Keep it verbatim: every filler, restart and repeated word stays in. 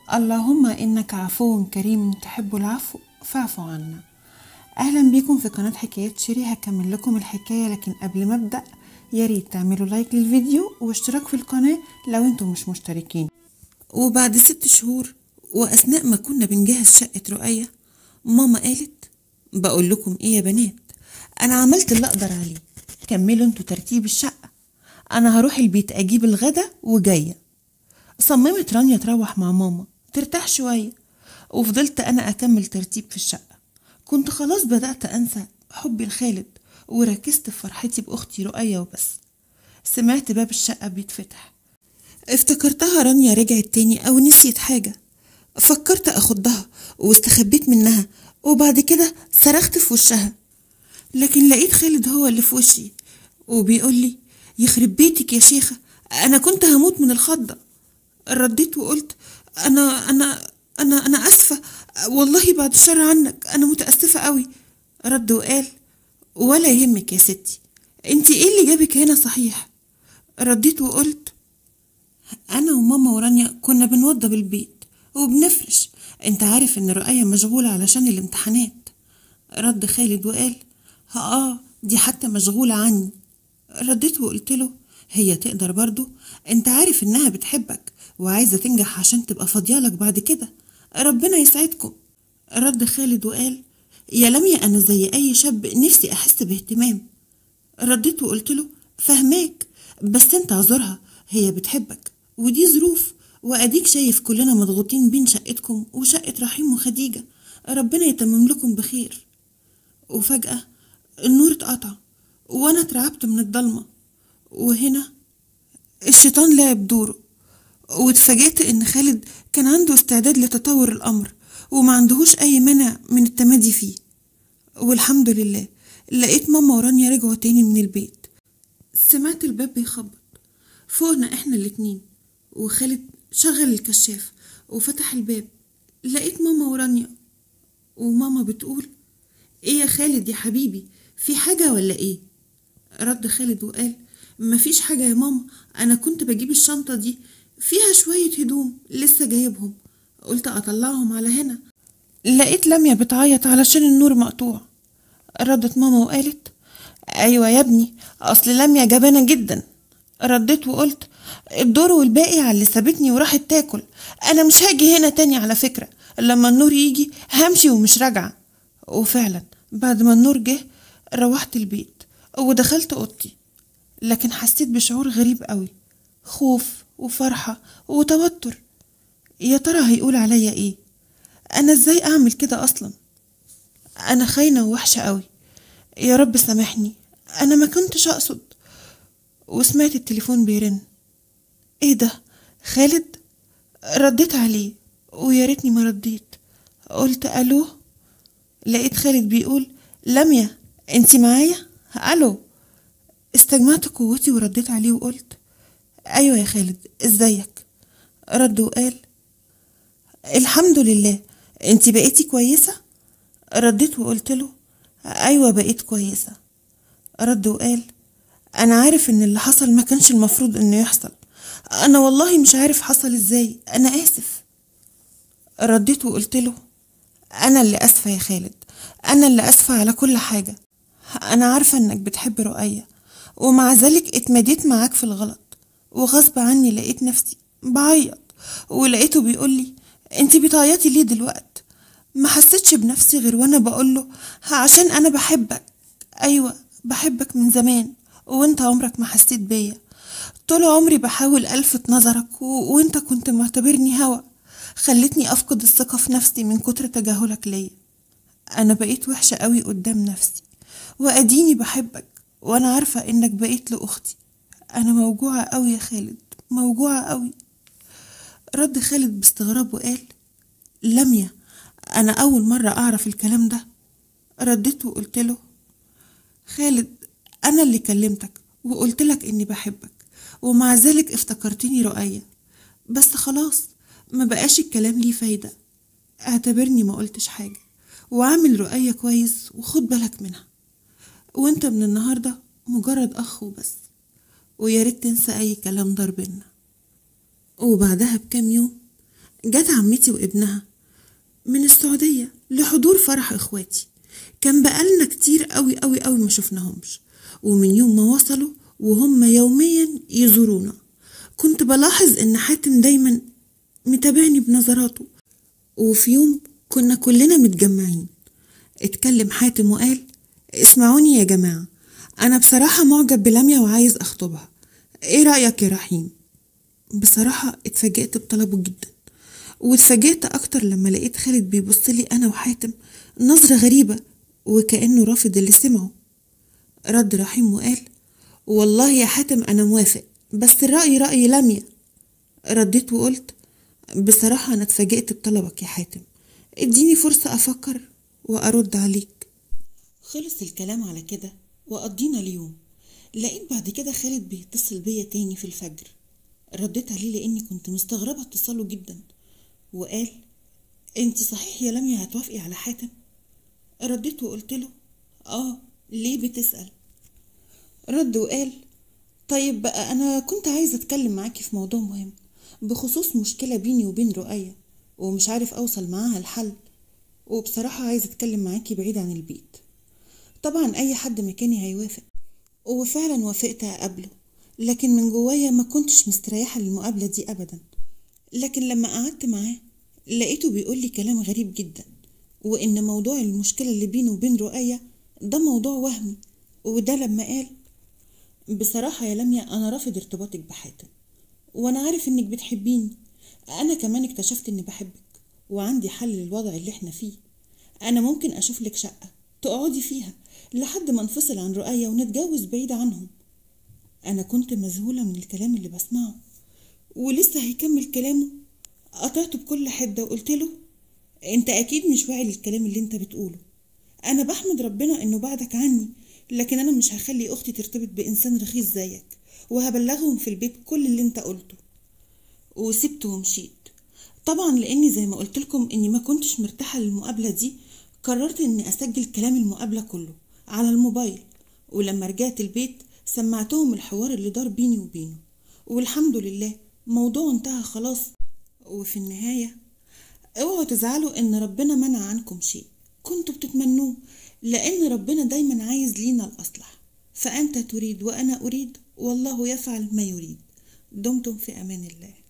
اللهم إنك عفو كريم تحب العفو فاعف عنا. أهلا بيكم في قناة حكايات شيري. هكمل لكم الحكاية، لكن قبل ما أبدأ ياريت تعملوا لايك للفيديو واشتراك في القناة لو انتم مش مشتركين. وبعد ست شهور وأثناء ما كنا بنجهز شقة رؤية، ماما قالت بقول لكم ايه يا بنات، أنا عملت اللي أقدر عليه، كملوا انتوا ترتيب الشقة، أنا هروح البيت أجيب الغدا وجاية. صممت رانيا تروح مع ماما ترتاح شوية، وفضلت أنا أكمل ترتيب في الشقة. كنت خلاص بدأت أنسى حبي لخالد وركزت في فرحتي بأختي رؤية وبس. سمعت باب الشقة بيتفتح، افتكرتها رانيا رجعت تاني أو نسيت حاجة. فكرت أخدها واستخبيت منها، وبعد كده صرخت في وشها، لكن لقيت خالد هو اللي في وشي وبيقول لي يخرب بيتك يا شيخة، أنا كنت هموت من الخضة. رديت وقلت أنا أنا أنا أنا أسفة والله، بعد الشر عنك، أنا متأسفة قوي. رد وقال ولا يهمك يا ستي، انتي ايه اللي جابك هنا صحيح؟ رديت وقلت أنا وماما ورانيا كنا بنوضب البيت وبنفرش، انت عارف ان رؤية مشغولة علشان الامتحانات. رد خالد وقال اه دي حتى مشغولة عني. رديت وقلت له هي تقدر برضو، انت عارف انها بتحبك وعايزة تنجح عشان تبقى فاضيالك بعد كده، ربنا يسعدكم. رد خالد وقال يا لميا أنا زي أي شاب نفسي أحس باهتمام. رديت وقلت له فهماك، بس انت اعذرها، هي بتحبك ودي ظروف، وأديك شايف كلنا مضغوطين بين شقتكم وشقة رحيم وخديجة، ربنا يتمم لكم بخير. وفجأة النور اتقطع وأنا اترعبت من الضلمة، وهنا الشيطان لعب دوره، واتفاجئت ان خالد كان عنده استعداد لتطور الامر وما عندهوش اي مانع من التمادي فيه. والحمد لله لقيت ماما ورانيا رجعوا تاني من البيت. سمعت الباب بيخبط، فوقنا احنا الاتنين، وخالد شغل الكشاف وفتح الباب. لقيت ماما ورانيا، وماما بتقول ايه يا خالد يا حبيبي، في حاجة ولا ايه؟ رد خالد وقال مفيش حاجة يا ماما، انا كنت بجيب الشنطة دي فيها شوية هدوم لسه جايبهم، قلت اطلعهم على هنا. لقيت لميا بتعيط علشان النور مقطوع. ردت ماما وقالت ايوه يا ابني، اصل لميا جبانة جدا. رديت وقلت الدور والباقي على اللي سابتني وراحت تاكل، انا مش هاجي هنا تاني على فكرة، لما النور يجي همشي ومش راجعة. وفعلا بعد ما النور جه روحت البيت ودخلت اوضتي، لكن حسيت بشعور غريب قوي، خوف وفرحة وتوتر. يا ترى هيقول عليا ايه؟ انا ازاي اعمل كده اصلا؟ انا خاينة ووحشة قوي، يا رب سامحني، انا ما كنتش اقصد. وسمعت التليفون بيرن، ايه ده خالد؟ رديت عليه ويا ريتني ما رديت، قلت الو. لقيت خالد بيقول لميا انتي معايا؟ الو. استجمعت قوتي ورديت عليه وقلت ايوه يا خالد ازيك؟ رد وقال الحمد لله، انتي بقيتي كويسة؟ رديت وقلت له ايوه بقيت كويسة. رد وقال انا عارف ان اللي حصل ما كانش المفروض انه يحصل، انا والله مش عارف حصل ازاي، انا اسف. رديت وقلت له انا اللي اسفة يا خالد، انا اللي اسفة على كل حاجة، انا عارفة انك بتحب رؤية ومع ذلك اتمديت معاك في الغلط، وغصب عني لقيت نفسي بعيط، ولقيته بيقول لي انتي بتعيطي ليه دلوقت؟ ما حسيتش بنفسي غير وانا بقوله عشان انا بحبك. ايوه بحبك من زمان وانت عمرك ما حسيت بيا، طول عمري بحاول الفت نظرك و... وانت كنت معتبرني هوا، خلتني افقد الثقة في نفسي من كتر تجاهلك ليا. انا بقيت وحشة قوي قدام نفسي، واديني بحبك وانا عارفة انك بقيت لاختي. انا موجوعة قوي يا خالد، موجوعة قوي. رد خالد باستغراب وقال لميا انا اول مرة اعرف الكلام ده. رديت وقلت له خالد انا اللي كلمتك وقلت لك اني بحبك، ومع ذلك افتكرتني رؤية، بس خلاص ما بقاش الكلام ليه فايدة، اعتبرني ما قلتش حاجة، وعامل رؤية كويس وخد بالك منها، وانت من النهاردة مجرد اخ وبس، وياريت تنسى اي كلام دار بينا. وبعدها بكام يوم جت عمتي وابنها من السعودية لحضور فرح اخواتي. كان بقالنا كتير قوي قوي قوي ما شفناهمش، ومن يوم ما وصلوا وهم يوميا يزورونا. كنت بلاحظ ان حاتم دايما متابعني بنظراته، وفي يوم كنا كلنا متجمعين اتكلم حاتم وقال: اسمعوني يا جماعة، انا بصراحة معجب بلميا وعايز اخطبها، ايه رأيك يا رحيم؟ بصراحة اتفاجئت بطلبه جدا، واتفاجئت اكتر لما لقيت خالد بيبصلي انا وحاتم نظرة غريبة وكأنه رافض اللي سمعه. رد رحيم وقال: والله يا حاتم انا موافق، بس الرأي رأي لميا. رديت وقلت: بصراحة انا اتفاجئت بطلبك يا حاتم، اديني فرصة افكر وارد عليك. خلص الكلام على كده وقضينا اليوم. لقيت بعد كده خالد بيتصل بيا تاني في الفجر. رديت عليه لاني كنت مستغربة اتصاله جدا، وقال: انتي صحيح يا لميا هتوافقي على حاتم؟ رديت وقلت له: اه، ليه بتسأل؟ رد وقال: طيب بقى انا كنت عايزة اتكلم معاكي في موضوع مهم بخصوص مشكلة بيني وبين رؤية، ومش عارف اوصل معاها الحل، وبصراحة عايزة اتكلم معاكي بعيد عن البيت. طبعا اي حد مكاني هيوافق، وفعلا وافقت اقابله، لكن من جوايا ما كنتش مستريحة للمقابلة دي ابدا. لكن لما قعدت معاه لقيته بيقولي كلام غريب جدا، وان موضوع المشكلة اللي بينه وبين رؤية ده موضوع وهمي. وده لما قال: بصراحة يا لميا انا رافض ارتباطك بحاتم، وانا عارف انك بتحبيني. انا كمان اكتشفت اني بحبك، وعندي حل للوضع اللي احنا فيه. انا ممكن اشوف لك شقة تقعدي فيها لحد ما انفصل عن رؤية ونتجوز بعيد عنهم. انا كنت مذهولة من الكلام اللي بسمعه، ولسه هيكمل كلامه قطعته بكل حدة وقلت له: انت اكيد مش واعي للكلام اللي انت بتقوله. انا بحمد ربنا انه بعدك عني، لكن انا مش هخلي اختي ترتبط بانسان رخيص زيك، وهبلغهم في البيت كل اللي انت قلته. وسبته ومشيت. طبعا لاني زي ما قلت لكم اني ما كنتش مرتاحة للمقابلة دي، قررت اني اسجل كلام المقابلة كله على الموبايل، ولما رجعت البيت سمعتهم الحوار اللي دار بيني وبينه، والحمد لله موضوع انتهى خلاص. وفي النهاية اوعوا تزعلوا ان ربنا منع عنكم شيء كنتوا بتتمنوه، لان ربنا دايما عايز لينا الاصلح. فانت تريد وانا اريد، والله يفعل ما يريد. دمتم في امان الله.